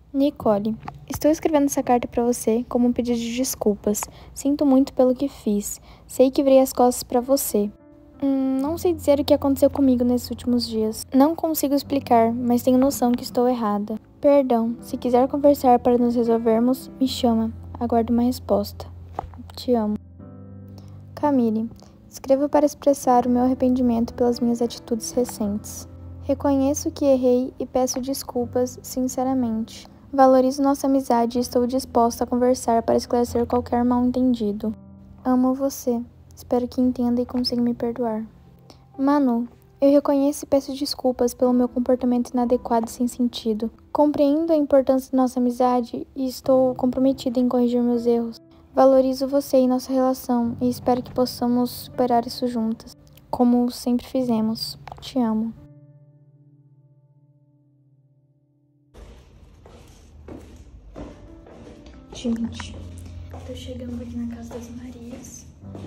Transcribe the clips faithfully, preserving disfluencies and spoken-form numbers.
Nicole, estou escrevendo essa carta para você como um pedido de desculpas. Sinto muito pelo que fiz. Sei que virei as costas para você. Hum, não sei dizer o que aconteceu comigo nesses últimos dias. Não consigo explicar, mas tenho noção que estou errada. Perdão, se quiser conversar para nos resolvermos, me chama. Aguardo uma resposta. Te amo. Camille, escrevo para expressar o meu arrependimento pelas minhas atitudes recentes. Reconheço que errei e peço desculpas sinceramente. Valorizo nossa amizade e estou disposta a conversar para esclarecer qualquer mal-entendido. Amo você. Espero que entenda e consiga me perdoar. Manu, eu reconheço e peço desculpas pelo meu comportamento inadequado e sem sentido. Compreendo a importância de nossa amizade e estou comprometida em corrigir meus erros. Valorizo você e nossa relação e espero que possamos superar isso juntas, como sempre fizemos. Te amo. Gente, tô chegando aqui na casa das Marias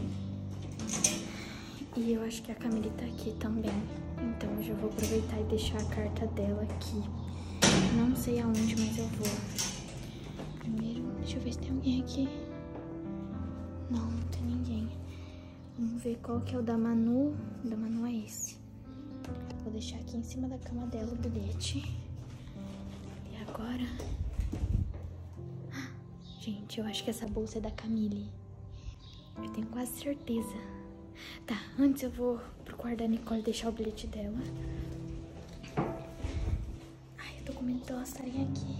e eu acho que a Camille tá aqui também, então eu já vou aproveitar e deixar a carta dela aqui. Não sei aonde, mas eu vou. Primeiro, deixa eu ver se tem alguém aqui. Não, não tem ninguém. Vamos ver qual que é o da Manu. O da Manu é esse. Vou deixar aqui em cima da cama dela o bilhete. E agora... Gente, eu acho que essa bolsa é da Camille. Eu tenho quase certeza. Tá, antes eu vou pro quarto da Nicole deixar o bilhete dela. Ai, eu tô com medo de elas estarem aqui.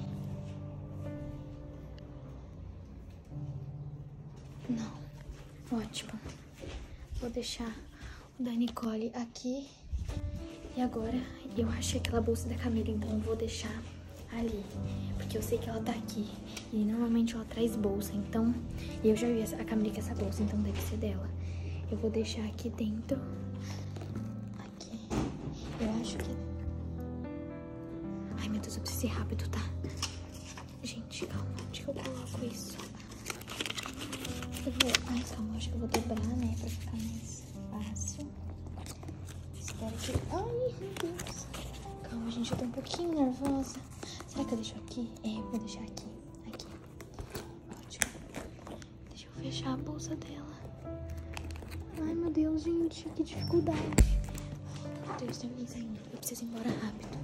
Não. Ótimo. Vou deixar o da Nicole aqui. E agora eu achei aquela bolsa da Camille, então eu vou deixar ali, porque eu sei que ela tá aqui e normalmente ela traz bolsa, então eu já vi a Camille com essa bolsa, então deve ser dela. Eu vou deixar aqui dentro. Aqui. Eu acho que... Ai, meu Deus, eu preciso ir rápido, tá? Gente, calma, onde que eu coloco isso? Eu vou... Ai, calma, acho que eu vou dobrar, né, pra ficar mais fácil. Espero que... Ai, meu Deus. Calma, gente, eu tô um pouquinho nervosa. Será que eu deixo aqui? É, eu vou deixar aqui. Aqui. Ótimo. Deixa eu fechar a bolsa dela. Ai, meu Deus, gente. Que dificuldade. Ai, meu Deus, tem alguém saindo. Eu preciso ir embora rápido.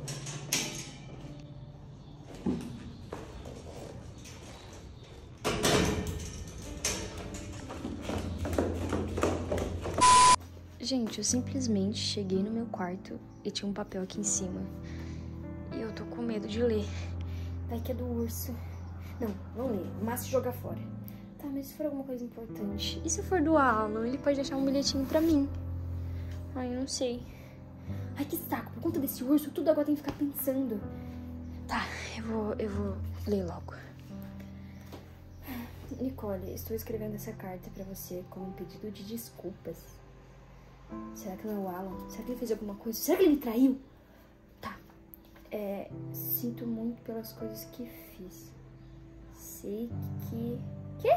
Gente, eu simplesmente cheguei no meu quarto e tinha um papel aqui em cima. E eu tô com medo de ler. Vai que é do urso. Não, não ler. Mas jogar fora. Tá, mas se for alguma coisa importante. E se for do Alan? Ele pode deixar um bilhetinho pra mim. Ai, eu não sei. Ai, que saco. Por conta desse urso, tudo agora tem que ficar pensando. Tá, eu vou, eu vou ler logo. Nicole, estou escrevendo essa carta pra você como um pedido de desculpas. Será que não é o Alan? Será que ele fez alguma coisa? Será que ele me traiu? Tá. É, sinto muito pelas coisas que fiz. Sei que... Quê?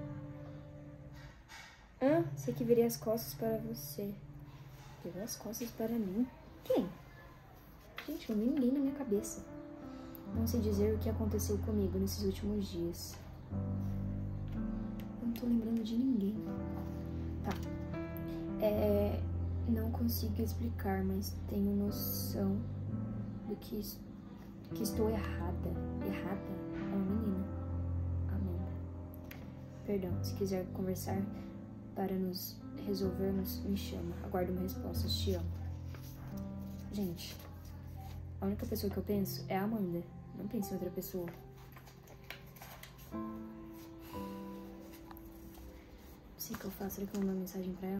Hã? Sei que virei as costas para você. Virou as costas para mim? Quem? Gente, não vi ninguém na minha cabeça. Não sei dizer o que aconteceu comigo nesses últimos dias. Eu não tô lembrando de ninguém. Tá. É... Não consigo explicar, mas tenho noção do que, do que estou errada. Errada? É uma menina. Amanda. Perdão, se quiser conversar para nos resolvermos, me chama. Aguardo uma resposta. Te amo. Gente, a única pessoa que eu penso é a Amanda. Não penso em outra pessoa. Não sei o que eu faço. Será que eu mando uma mensagem pra ela?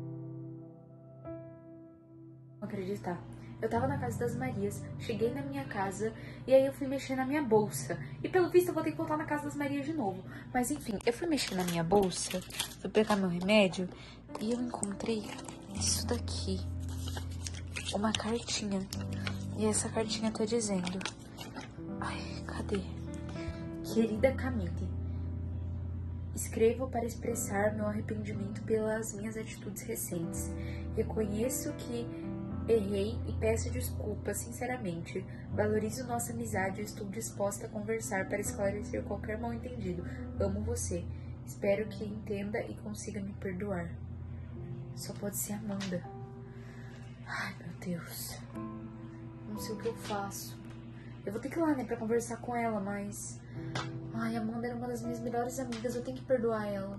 Não acreditar. Eu tava na casa das Marias, cheguei na minha casa e aí eu fui mexer na minha bolsa. E pelo visto eu vou ter que voltar na casa das Marias de novo. Mas enfim, eu fui mexer na minha bolsa, fui pegar meu remédio e eu encontrei isso daqui. Uma cartinha. E essa cartinha tá dizendo... Ai, cadê? Querida Camille, escrevo para expressar meu arrependimento pelas minhas atitudes recentes. Reconheço que Errei e peço desculpas, sinceramente. Valorizo nossa amizade e estou disposta a conversar para esclarecer qualquer mal-entendido. Amo você. Espero que entenda e consiga me perdoar. Só pode ser Amanda. Ai, meu Deus. Não sei o que eu faço. Eu vou ter que ir lá, né, pra conversar com ela, mas... Ai, a Amanda era uma das minhas melhores amigas. Eu tenho que perdoar ela.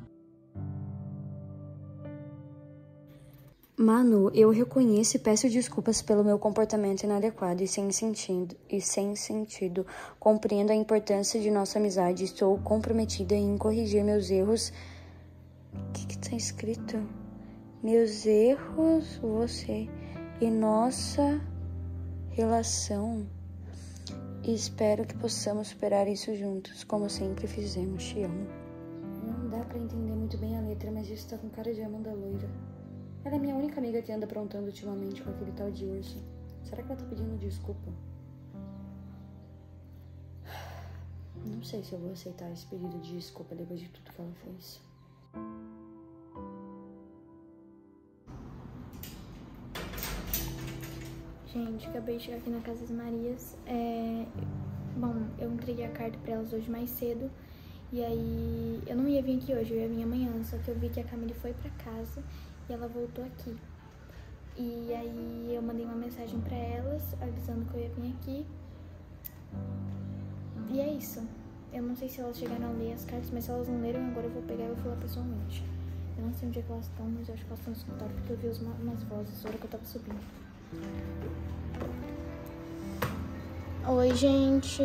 Manu, eu reconheço e peço desculpas pelo meu comportamento inadequado e sem sentido. E sem sentido. Compreendo a importância de nossa amizade. Estou comprometida em corrigir meus erros. O que que tá escrito? Meus erros, você e nossa relação. E espero que possamos superar isso juntos, como sempre fizemos. Te amo. Não dá pra entender muito bem a letra, mas isso tá com cara de Amanda loira. Ela é minha única amiga que anda aprontando ultimamente com aquele tal de urso. Será que ela tá pedindo desculpa? Não sei se eu vou aceitar esse pedido de desculpa depois de tudo que ela fez. Gente, acabei de chegar aqui na Casa das Marias. É... Bom, eu entreguei a carta pra elas hoje mais cedo. E aí, eu não ia vir aqui hoje, eu ia vir amanhã. Só que eu vi que a Camille foi pra casa e ela voltou aqui. E aí, eu mandei uma mensagem pra elas, avisando que eu ia vir aqui. E é isso. Eu não sei se elas chegaram a ler as cartas, mas se elas não leram, agora eu vou pegar e vou falar pessoalmente. Eu não sei onde é que elas estão, mas eu acho que elas estão no escritório, porque eu vi umas, umas vozes na hora que eu tava subindo. Oi, gente.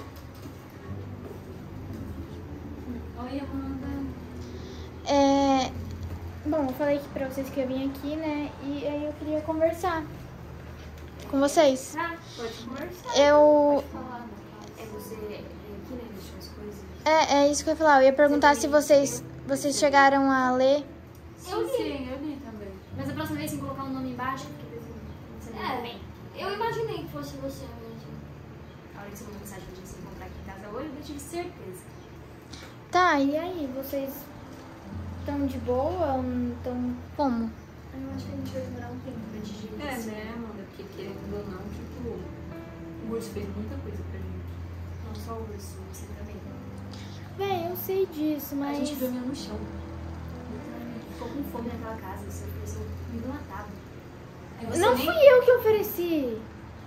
Oi, Amanda. É... Bom, eu falei aqui pra vocês que eu vim aqui, né? E aí eu queria conversar com vocês. Ah, pode conversar. Eu... Pode falar. É você vem aqui, né? Deixa as coisas. É, é isso que eu ia falar. Eu ia perguntar se vocês, vocês chegaram a ler. Eu li. Sim, eu li também. Mas a próxima vez, sem colocar o nome embaixo, porque você não É, bem. Eu imaginei que fosse você mesmo. A hora que você mandou mensagem pra gente se encontrar aqui em casa hoje, eu tive certeza. Tá, e aí? Vocês estão de boa? Estão como? Eu acho que a gente vai demorar um tempo pra digerir É, isso. né, Amanda? Porque querendo ou não, tipo, o urso fez muita coisa pra gente. Não só o urso, você também. Véi, eu sei disso, mas... A gente dormiu no chão. Literalmente. Ficou com fome naquela casa, você ofereceu comida enlatada. Aí você Não nem... fui eu que ofereci.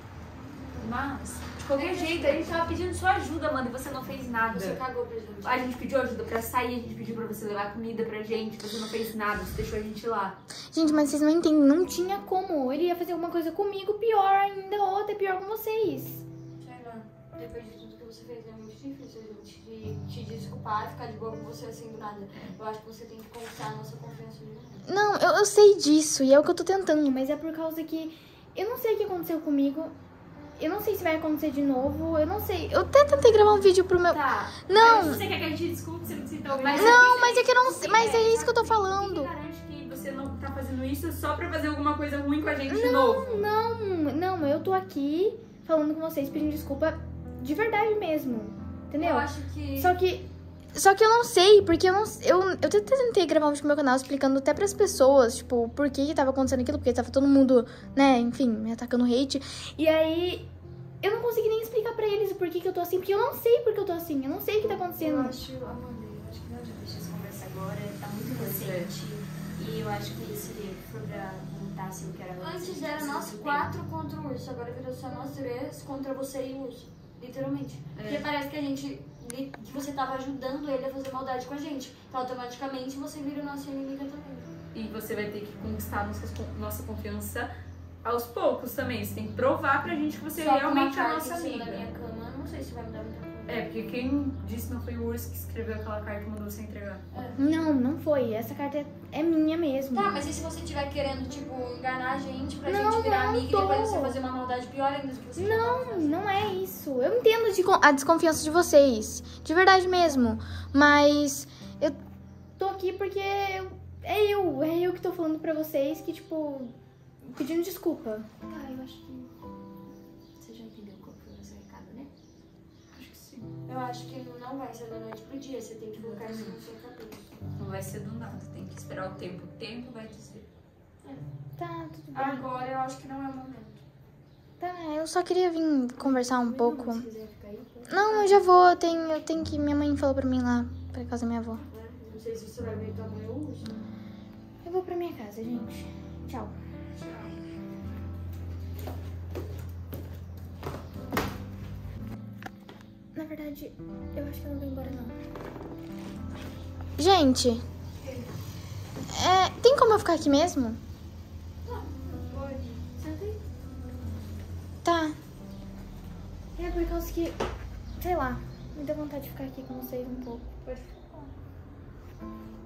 Mas, de qualquer jeito, a gente tava pedindo sua ajuda, Amanda, e você não fez nada. Você cagou pra gente. A gente pediu ajuda pra sair, a gente pediu pra você levar comida pra gente, você não fez nada, você deixou a gente lá. Gente, mas vocês não entendem, não tinha como. Ele ia fazer alguma coisa comigo, pior ainda, outra pior com vocês. Sheila, depois de tudo que você fez, é muito difícil a gente te, te desculpar e ficar de boa com você assim do nada. Eu acho que você tem que conquistar a nossa confiança de novo. Não, eu, eu sei disso e é o que eu tô tentando, mas é por causa que eu não sei o que aconteceu comigo. Eu não sei se vai acontecer de novo, eu não sei. Eu até tentei gravar um vídeo pro meu... Tá. Não. Mas você quer que a gente desculpe, você não precisa ouvir. Mas Não, mas é que eu não sei, mas é isso que eu tô Quem falando. garante que você não tá fazendo isso só pra fazer alguma coisa ruim com a gente de novo? Não, não, eu tô aqui falando com vocês, pedindo desculpa de verdade mesmo, entendeu? Eu acho que... Só que, só que eu não sei, porque eu não, eu, eu até tentei gravar um vídeo no meu canal explicando até pras pessoas, tipo, por que que tava acontecendo aquilo, porque tava todo mundo, né, enfim, me atacando hate, e aí eu não consegui nem explicar pra eles o porquê que eu tô assim, porque eu não sei por que eu tô assim, eu não sei o que tá acontecendo. Eu acho, Amanda, eu acho que não adianta deixar essa conversa agora, tá muito recente. E eu acho que se for pra contar se eu quero... Antes era nós quatro contra o urso, agora virou só nós três contra você e o urso. Literalmente. É. Porque parece que a gente... que você tava ajudando ele a fazer maldade com a gente. Então automaticamente você vira nossa inimiga também. E você vai ter que conquistar nossa, nossa confiança aos poucos também. Você tem que provar pra gente que você Só realmente com é uma a carta nossa em cima amiga. da minha cama, não sei se vai me dar muita coisa. É, porque quem disse não foi o urso que escreveu aquela carta e mandou você entregar. Não, não foi, essa carta é, é minha mesmo. Tá, mas e se você estiver querendo, tipo, enganar a gente pra Não, gente virar não amiga e tô. depois você fazer uma maldade pior ainda do que você já tá Não, fazendo? não é isso. Eu entendo de con- a desconfiança de vocês. De verdade mesmo. Mas eu tô aqui porque eu- é eu. É eu que tô falando pra vocês que, tipo, pedindo desculpa. Tá, eu acho que você já entendeu qual foi o nosso recado, né? Acho que sim. Eu acho que não vai ser da noite pro dia, você tem que colocar isso na sua cabeça. Não vai ser do nada, tem que esperar o tempo. O tempo vai dizer. Tá, tudo bem. Agora eu acho que não é o momento. Tá, eu só queria vir conversar um pouco. Não, se quiser ficar aí, pode Não, eu já vou, eu tenho, eu tenho que... Minha mãe falou pra mim ir lá, pra casa da minha avó. ficar, né? Não sei se você vai ver tua mãe hoje. Eu vou pra minha casa, gente. Tchau. Na verdade, eu acho que eu não vou embora, não. Gente, é, tem como eu ficar aqui mesmo? Pode. Senta aí. Tá. É por causa que, sei lá, me deu vontade de ficar aqui com vocês um pouco. Pode ficar.